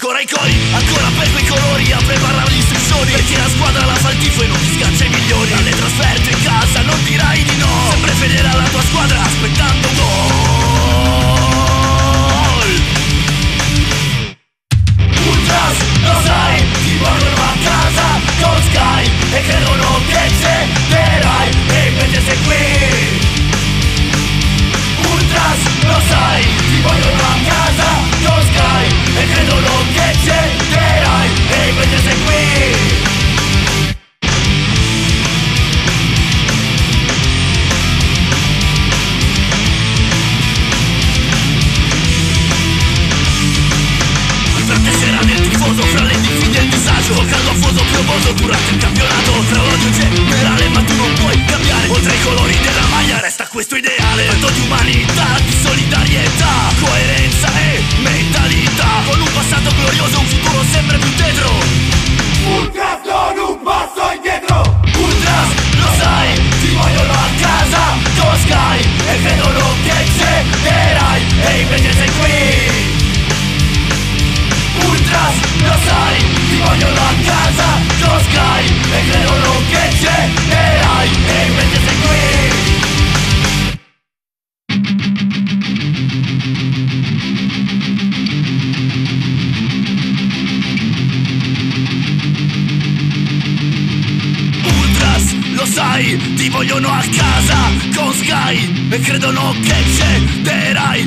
ancora i cori, ancora per quei colori a preparare le istruzioni, perché la squadra la fa il tifo e non ti sgancia i milioni. Alle trasferte in casa non dirai di no, sempre fedele alla tua squadra aspettando gol. Ultras, lo sai, ti vogliono a casa con Sky e credono che cederai e invece sei qui. Ultras, lo sai, ti vogliono a casa con Sky e credono che cederai e invece sei qui. Fra le diffide e il disagio, caldo afoso piovoso durante il campionato, tra l'odio generale ma tu non puoi cambiare. Oltre ai colori della maglia resta questo ideale, fatto di umanità, di solidarietà, coerenza e mentalità, con un passato glorioso, un futuro sempre più tetro. Ultras con un passo indietro. Ultras, lo sai, ti vogliono a casa con Sky e credono che cederai e invece sei qui. Ultras, lo sai, ti vogliono a casa con Sky e credono che cederai e invece sei qui. Ultras, lo sai, ti vogliono a casa con Sky e credono che cederai